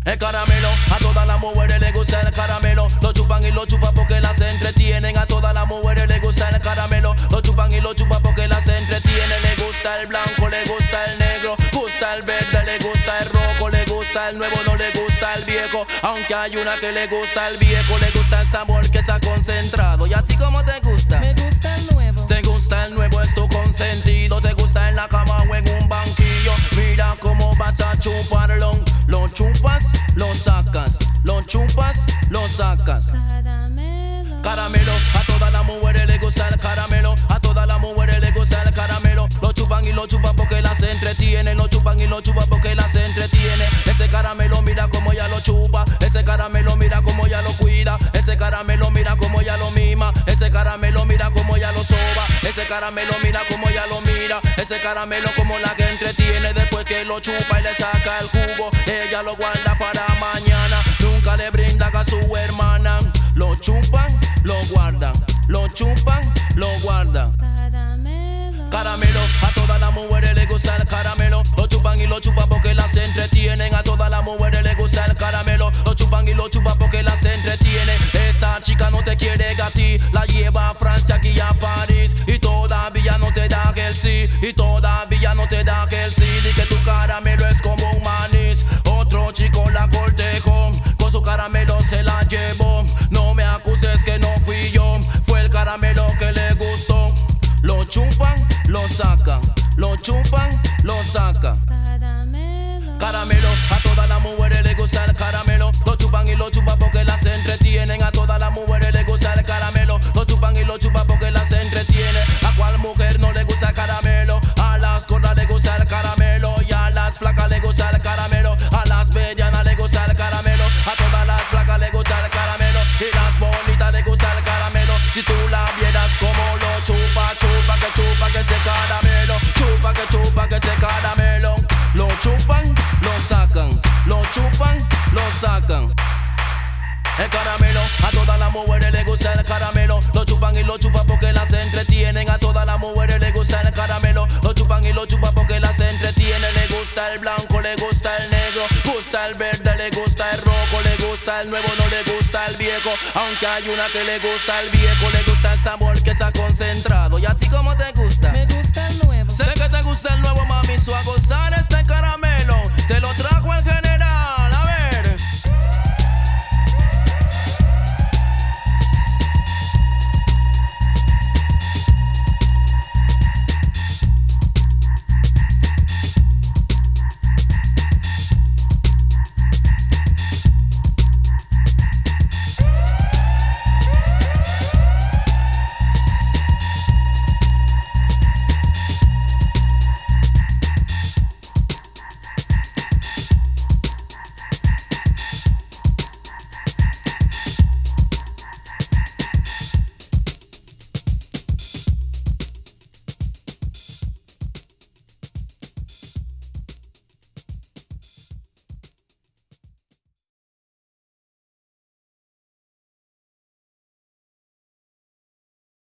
El caramelo, a todas las mujeres les gusta el caramelo. Lo chupan y lo chupan porque las entretienen. A todas las mujeres les gusta el caramelo. Lo chupan y lo chupan porque las entretienen. Le gusta el blanco, le gusta el negro, gusta el verde, le gusta el rojo, le gusta el nuevo, no le gusta el viejo. Aunque hay una que le gusta el viejo, le gusta el sabor que se ha concentrado. ¿Y a ti cómo te gusta? Me gusta el nuevo. Te gusta el nuevo, es tu consentido. Te gusta en la cama o en un banquillo. Mira cómo vas a chuparlo. Lo chupas, lo sacas. Lo chupas, lo sacas. Caramelo. Caramelo, a todas las mujeres les gusta el caramelo. A todas las mujeres les gusta el caramelo. Lo chupan y lo chupan porque las entretienen. Lo chupan y lo chupan porque las entretiene. Ese caramelo mira como ya lo chupa. Ese caramelo mira como ya lo cuida. Ese caramelo mira como ya lo mima. Ese caramelo mira como ya lo soba. Ese caramelo mira como ya lo mira. Ese caramelo como la que entretiene. Después que lo chupa y le saca el jugo, ella lo guarda para mañana. Nunca le brinda a su hermana. Lo chupan, lo guardan. Lo chupan, lo guardan. Caramelo. Caramelo, a todas las mujeres les gusta el caramelo. Lo chupan y lo chupan porque las entretienen. A todas las mujeres les gusta el caramelo. Lo chupan y lo chupan porque las entretienen. Esa chica no te quiere a ti, la lleva a Francia, aquí a París. Y todavía no te da el sí. Y todavía no te da el sí. Di que tu caramelo es como un manís. Otro chico la cortejó, con su caramelo se la llevó. No me acuses que no fui yo, fue el caramelo que le gustó. Lo chupan, lo sacan. Lo chupan, lo sacan. Caramelo. Caramelo, a todas las mujeres les gusta el caramelo. Lo chupan y lo chupan porque las entretienen. A todas las mujeres les gusta el caramelo. Lo chupan y lo chupan porque las entretiene. ¿A cuál mujer no le gusta el caramelo? A las gordas les gusta el caramelo. Y a las flacas les gusta el caramelo. A las medianas les gusta el caramelo. A todas las flacas les gusta el caramelo. Y las bonitas les gusta el caramelo. Si tú la vieras como lo chupa, chupa que ese caramelo. Chupa que ese caramelo. Lo chupan, lo sacan. Lo chupan, lo sacan. El caramelo, a todas las mujeres les gusta el caramelo. Lo chupan y lo chupan porque las entretienen. A todas las mujeres les gusta el caramelo. Lo chupan y lo chupan porque las entretienen. Le gusta el blanco, le gusta el negro, gusta el verde, le gusta el rojo, le gusta el nuevo, no le gusta el viejo. Aunque hay una que le gusta el viejo, le gusta el sabor que se ha concentrado. ¿Y a ti cómo te gusta? Me gusta el nuevo. Sé que te gusta el nuevo, mami, su a gozar.